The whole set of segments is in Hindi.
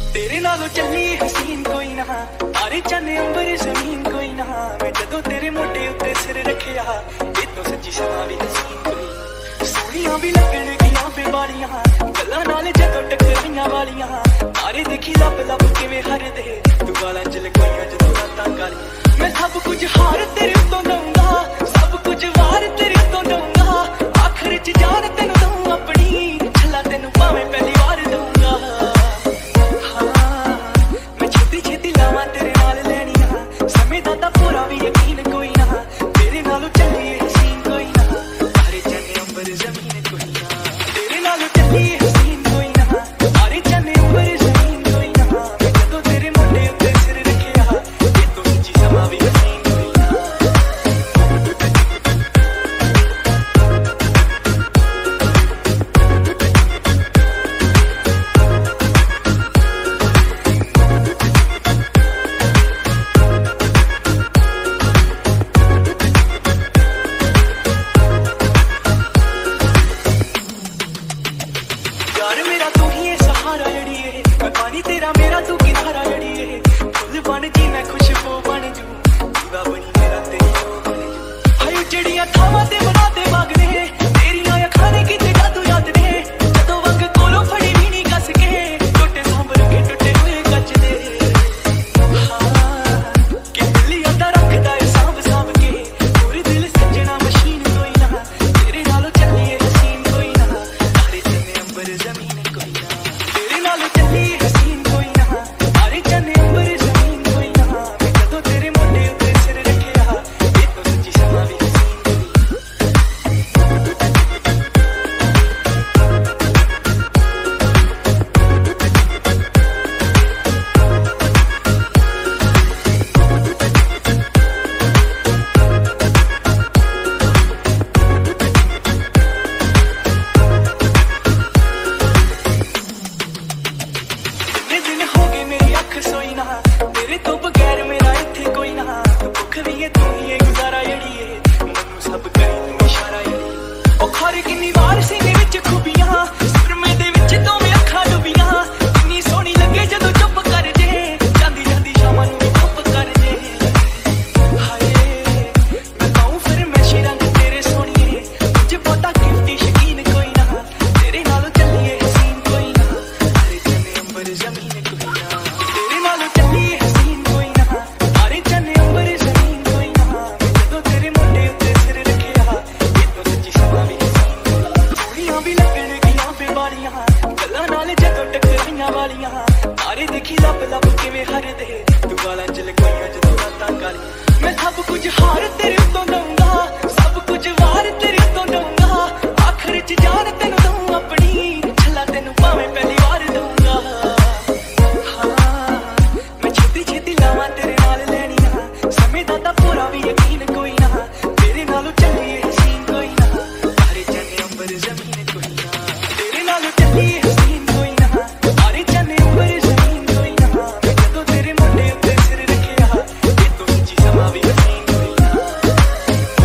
तेरे नालों चली हसीन कोई ना, तारे चन्ने अंबर जमीन कोई ना। मैं जदों तेरे मोटे उत्ते सिर रखिया, ये तो सच्ची समा भी हसीन कोई। सोहणियां भी लगण गियां बेवालियां, गल्लां नाल जदों टकराइयां वालियां। तारे देखी लब लब किवें हरदे, तू वालां च लकोइयां जदों रातां कालियां। मैं सब कुछ हार तेरे उत्तों दऊंगा, सब कुछ वार तेरे उत्तों दऊंगा। आखिर च जान तैनूं दऊं अपनी, छल्ला तैनूं भावें पहली वार दूंगा। पूरा भी यकीन कोई ना, तेरे नालों चली हसीन कोई ना। तारे चन्ने अंबर जमीन कोई ना, तेरे नालों चली हसीन कोई ना। तारे चन्ने अंबर जमीन कोई ना। मैं जदों तेरे मोटे उत्ते सिर रखिया, ये तो सच्ची समा भी हसीन कोई ना। तेरा मेरा तू किनारा जड़िए, फुल बन जी मैं खुशबू बन जू, दीवा बनी मेरा तेरी ओ बन जू। हाय चिड़िया थावां ते बना दे बागने, तेरियां अखां ने किते जादू याद ने। जदों वंग कोलों फड़ी भी नहीं कस के, टुटे सांभर के टुटे हुए कच दे। कि दिल यादा रखदा है सांभ सांभ के, पूरी दिल सजना मशीन कोई ना। तेरे नालों चलिए हसीन कोई ना, तारे चन्ने अंबर जमीन कोई ना। तेरे नालों चली हसीन कोई ना, तारे चन्ने अंबर जमीन कोई ना। मैं जदों तेरे मोटे उत्ते सिर रखिया, ये तो सच्ची समा भी हसीन कोई ना। दिन हो गए मेरी अख सोई ना, तेरे तो बगैर मेरा इत्थे कोई ना। भुख भी है तू ही है गुजारा जड़िए, मैनू सब करी तू इशारा जड़िए। ओ खर किन्नी वार सीने विच खूबियां, सुरमे दे विच दोवें अखां डुबियां। किन्नी सोहनी लगे जदों चुप कर जे, जांदी जांदी शामां नूं चुप कर जे। हाय मैं कहूं फिर मैं रंग तेरे सोहणीए, मुझे पता गिफ्टी शकीन कोई ना। तेरे नालों चलिए हसीन कोई ना, तारे चन्ने अंबर जमीन कोई ना। तेरे नालों चली हसीन कोई ना, तारे चन्ने अंबर जमीन कोई ना। मैं जदों तेरे मोटे उत्ते सिर रखिया, ये तो सच्ची समा भी हसीन कोई ना। सोहणियां भी लगण गियां बेवालियां, गल्लां नाल जदों टकराइयां वालियां। तारे देखी लब लब किवें हरदे, तू वालां च लकोइयां जदों रातां कालियां। मैं सब कुछ हार तेरे उत्तों दऊंगा, सब कुछ वार तेरे उत्तों दऊंगा। आखिर च जान तैनूं दऊं अपनी, छल्ला तैनूं भावें पहली वार दूंगा। मैं छेती छेती लावां तेरे नाल लैणियां, समय दा तां पूरा भी यकीन कोई ना। तेरे नालों चलिए हसीन कोई ना, तारे चन्ने अंबर जमीन कोई ना। तेरे नालों चली हसीन कोई ना, तारे चन्ने अंबर जमीन कोई ना। मैं जदों तेरे मोटे उत्ते सिर रखिया, ये तो सच्ची समा भी हसीन कोई ना।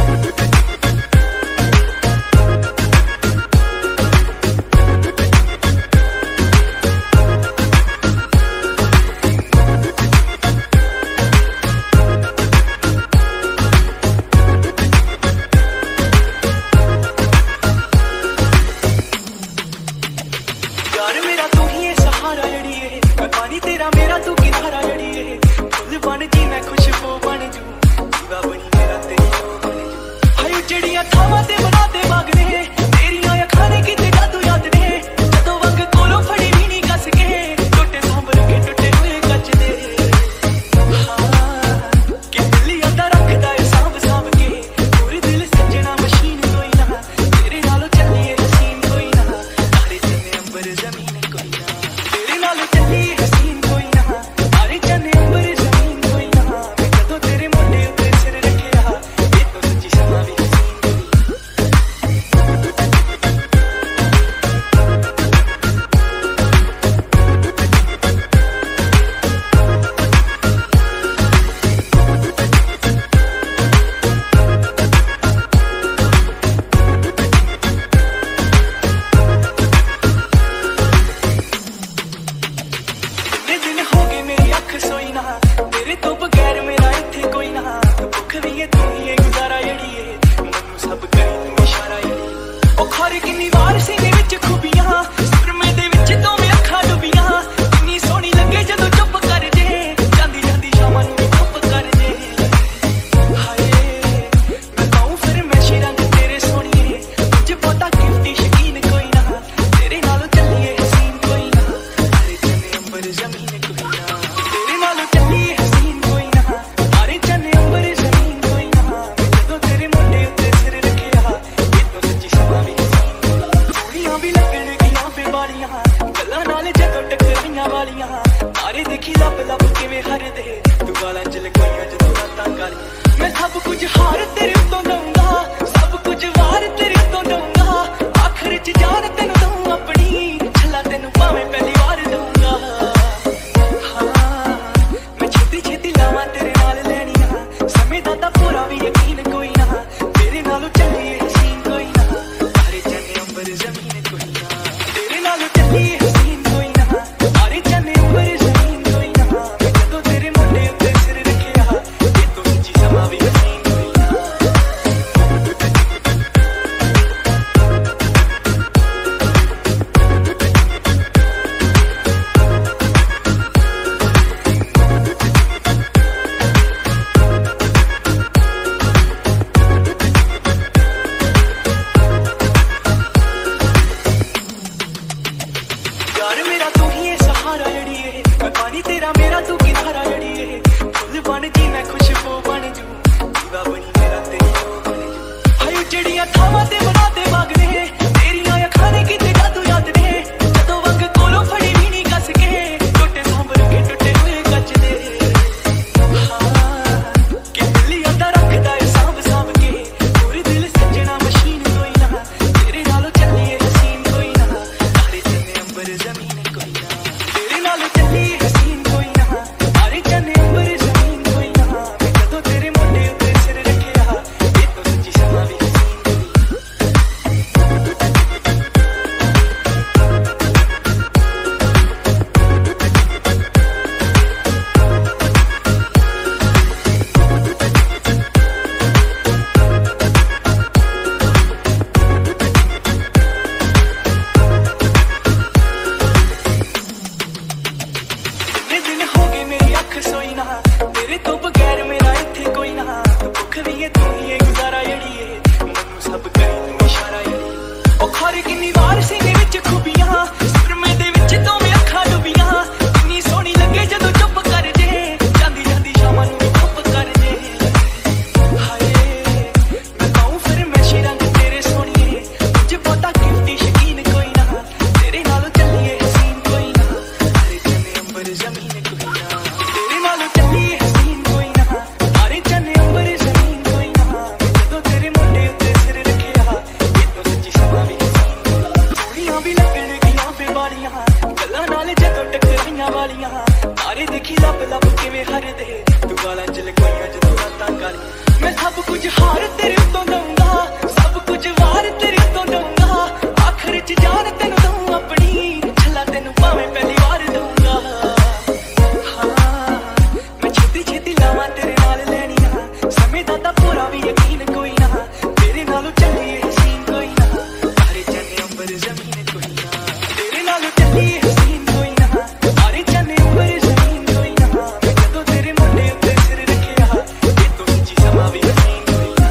टकराइयां वालियां तारे देखी लब लब किवें हरदे तू वालां च लकोइयां जदों रातां कालियां मैं सब कुछ हार तेरे तो दूंगा सब कुछ वार तेरे तो दूंगा आखिर च जान तेनू दूं अपनी छला तेनू भावें पहली वार दूंगा हाँ मैं छेती छेती लावां तेरे नाल लैणियां समय दा तां पूरा भी यकीन कोई ना तेरे नालों चलिए हसीन कोई ना तारे चन्ने अंबर जमीन कोई ना तेरे नालों चलिए हसीन कोई ना तारे चन्ने अंबर जमीन कोई ना मैं जदों तेरे मोढे उत्ते सिर रखिया ये तो सच्ची समा भी हसीन कोई ना यार मेरा तू ही है सहारा जड़िए मैं पानी तेरा मेरा तू किनारा जड़िए फुल बन जी मैं खुशबू बन जू दीवा बनी मेरा तेरी ओ बन जू हाय जड़ियां थावां ते बना दे बागने तेरियां अखां ने कीते जादू याद ने जदों वंग कोलों फड़ी भी नहीं कस के टुटे सांभर के टुटे हुए कच दे हाँ कि दिल यादा रखदा है सांभ सांभ के पूरे दिल सजना मशीन कोई ना तेरे नालों चलिए हसीन कोई ना तारे चन्ने अंबर जमीन कोई ना तेरे नालों चलिए हसीन कोई ना तारे चन्ने अंबर जमीन कोई ना मैं जदों तेरे मोढे उत्ते सिर रखिया ये तो सच्ची समा भी हसीन कोई ना कितने दिन हो गए मेरी अख सोई ना तेरे तो बगैर मेरा इत्थे कोई ना तू भुख भी है तू ही है गुजारा जड़िए मैनू सब करी तू इशारा जड़िए ओ खर किन्नी वार सीने विच खूबियां सुरमे दे विच तो मैं अखां डुबियां किन्नी सोहनी लगे जदों चुप कर जे जांदी जांदी शामां नूं चुप कर जे हाय मैं कहूं फिर मैं रंग तेरे सोहणिए तुझ पता गिफ्टी शकीन कोई ना तेरे नालों चलिए हसीन कोई ना तारे चन्ने अंबर जमीन कोई ना तेरे नालों चलिए हसीन कोई ना तारे चन्ने अंबर जमीन कोई ना मैं जदों तेरे मोढे उत्ते सिर रखिया ये तो सच्ची समा भी हसीन कोई ना सोहणियां भी लगणगियां बेवालियां गल्लां नाल जदों टकराइयां वालियां तारे देखी लब लब किवें हरदे तू वालां च लकोइयां जदों रातां कालियां मैं सब कुछ हार तेरे तो दूंगा सब कुछ वार तेरे तो दूंगा आखिर च जान तेनू दूं अपनी छला तेनू भावें पहली वार दूंगा हाँ मैं छेती छेती लावां तेरे नाल लैणियां समय दा तां पूरा भी यकीन कोई ना तेरे नालों चलिए हसीन कोई ना तारे चन्ने अंबर जमीन कोई ना तेरे नालों चलिए हसीन कोई ना तारे चन्ने अंबर जमीन कोई ना मैं जदों तेरे मोढे उत्ते सिर रखिया ये तो सच्ची समा भी हसीन कोई ना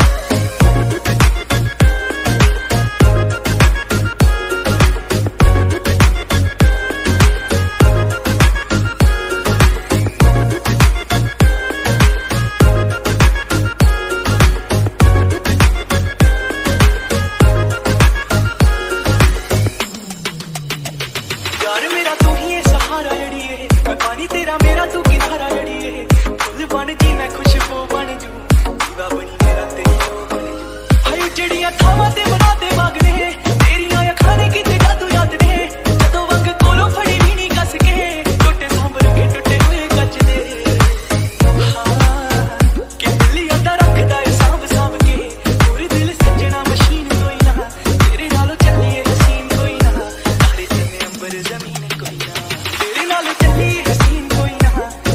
यार मेरा तू ही है सहारा जड़िए मैं पानी तेरा मेरा तू किनारा जड़िए फुल बन जी मैं खुशबू बन जू दीवा बनी मेरा तेरी ओ बन जू हाय जड़ियां थावां ते बना दे बागने तेरियां अखां ने कीते जादू याद ने जदों वंग कोलों फड़ी भी नहीं कस के टुटे सांभर के टुटे हुए कच दे हाँ कि दिल यादा रखदा है सांभ सांभ के पूरे दिल सजना मशीन कोई ना तेरे नालों चलिए हसीन कोई ना तारे चन्ने अंबर जमीन कोई ना तेरे नालों चलिए हसीन कोई ना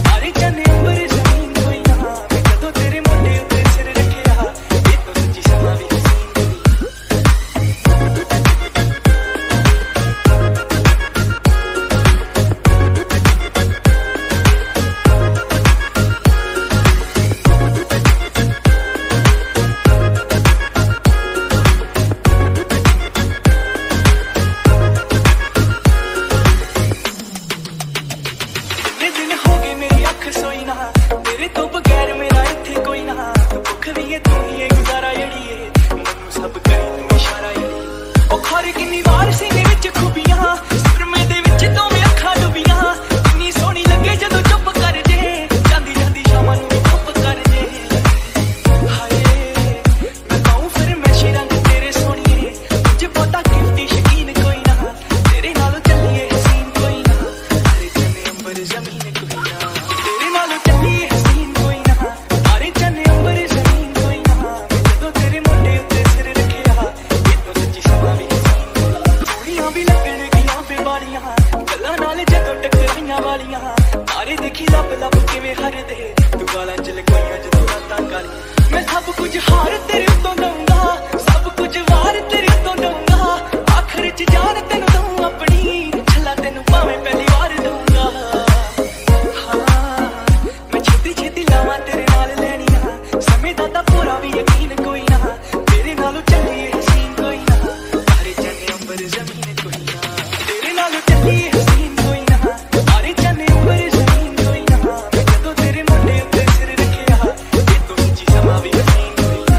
कलाइयां वालियां तारे देखी लब लब किवें हरदे तू गालां च लकोइयां जदों रातां कर मैं सब कुछ हार तेरे उत्तों दूंगा सब कुछ वार तेरे उत्तों दूंगा आखिर च जान तैनूं दूं अपनी छल्ला तैनूं भावें पहली वार दूंगा हाँ मैं छेती छेती लावां तेरे नाल लैणियां समय दा तां पूरा भी यकीन कोई ना तेरे नालों चलिए हसीन कोई ना तारे चन्ने अंबर जमीन कोई ना तेरे नालों चलिए हसीन कोई ना तारे चन्ने अंबर जमीन कोई ना मैं जदों तेरे मोढे उत्ते सिर रखिया ते तू नीची समा भी हसीन कोई ना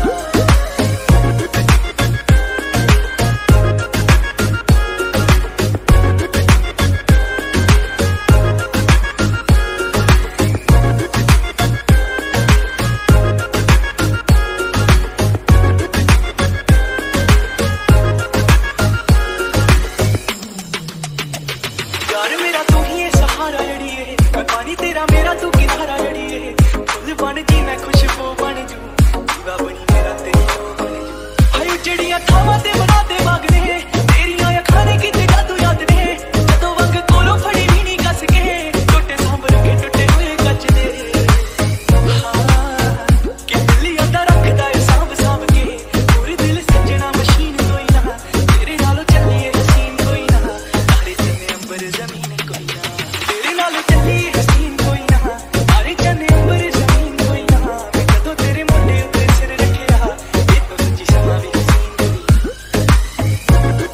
यार मेरा तू ही है सहारा जड़िए मैं पानी तेरा मेरा तू किनारा जड़िए फुल बन जी मैं खुशबू बन जू दीवा बनी मेरा तेरी ओ बन जू हाय जड़ियां थावां ते बना दे मांगने तेरियां अखां ने किते जादू याद ने जदों वंग कोलों फड़ी भी नहीं कस के टुटे सांभर के टुटे हुए कच दे हाँ कि दिल यादा रखदा है सांभ सांभ के पूरी दिल सजना मशीन कोई ना तेरे नालों चलिए हसीन कोई ना तारे चन्ने अंबर जमीन कोई ना तेरे नालों चलिए हसीन कोई ना तारे चन्ने अंबर जमीन कोई ना मैं जदों तेरे मोढे उत्ते सिर रखिया ते तू सच्ची समा भी हसीन कोई ना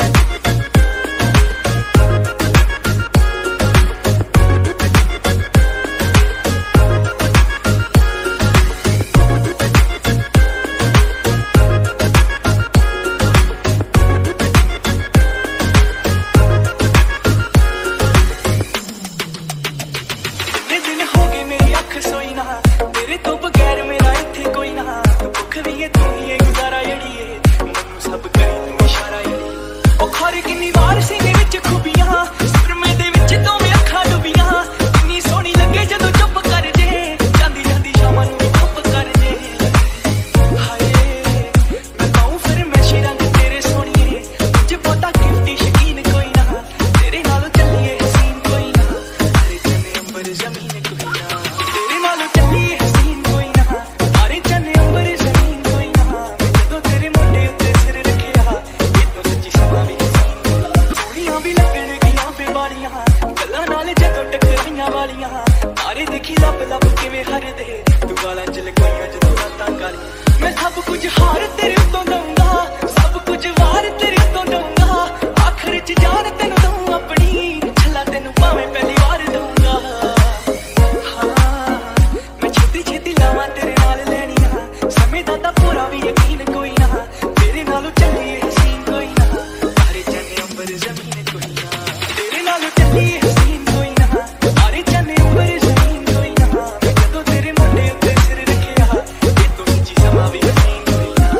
कितने दिन हो गए मेरी अख सोई ना तेरे तो बगैर मेरा इत्थे कोई ना भुख भी है तू ही है गुजारा जड़िए मैनू सब करी तू इशारा जड़िए ओ खर किन्नी वार सीने विच खूबियां सुरमे दे विच तो मैं अखां डुबियां किन्नी सोहनी लगे जदों चुप कर जे जांदी जांदी शामां नूं चुप कर जे हाय मैं कहूं फिर मैं रंग तेरे सोहणीए मुझे पता गिफ्टी शकीन कोई ना तेरे नालों चलिए हसीन कोई ना तारे चन्ने अंबर जमीन कोई ना तेरे नालों चलिए हसीन कोई ना तारे चन्ने अंबर जमीन कोई ना मैं जदों तेरे मोढे उत्ते सिर रखिया ते तू सच्ची समा भी हसीन कोई ना सोहणियां भी लगण गियां बेबारियां गल्लां नाल जदों टकराइयां वालियां तारे देखी लब लब किवें हरदे तू गालां च लकोइयां जदों रातां कर मैं सब कुछ हार तेरे उत्तों दूंगा सब कुछ वार तेरे उत्तों दूंगा आखिर च जान तैनूं दूं अपनी छल्ला तैनूं भावें पहली वार दूंगा हाँ मैं छेती छेती लावां तेरे नाल लैणियां समय दा तां पूरा भी यकीन कोई ना तेरे नालों चलिए हसीन कोई ना तारे चन्ने अंबर जमीन कोई ना तेरे नालों चलिए हसीन कोई ना तारे चन्ने अंबर जमीन कोई ना मैं जदों तेरे मोढे उत्ते सिर रखिया ते तू नीची समा भी हसीन कोई ना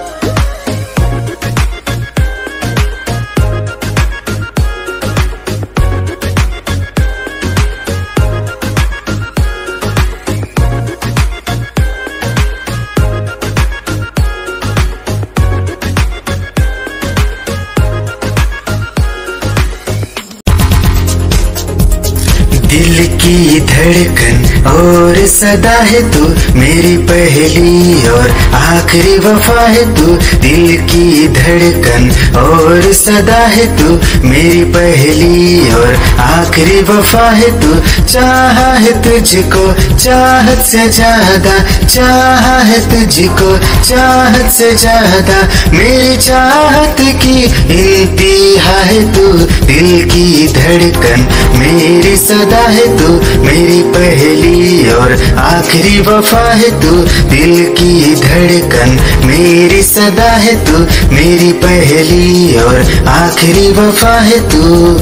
दिल की धड़कन और सदा है तू मेरी पहली और आखिरी वफा है तू दिल की धड़कन और सदा है तू मेरी पहली और आखिरी वफा है तू चाहा है तुझको चाहत से ज्यादा चाहा है तुझको चाहत से ज्यादा मेरी चाहत की इंतहा है तू दिल की धड़कन मेरी सदा है तू मेरी पहली और आखिरी वफा है तू दिल की धड़कन मेरी सदा है तू मेरी पहली और आखिरी वफा है तू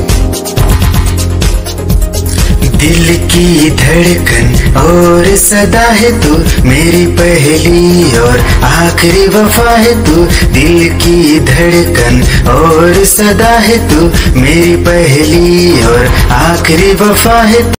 दिल की धड़कन और सदा है तू मेरी पहली और आखिरी वफा है तू दिल की धड़कन और सदा है तू मेरी पहली और आखिरी वफा है।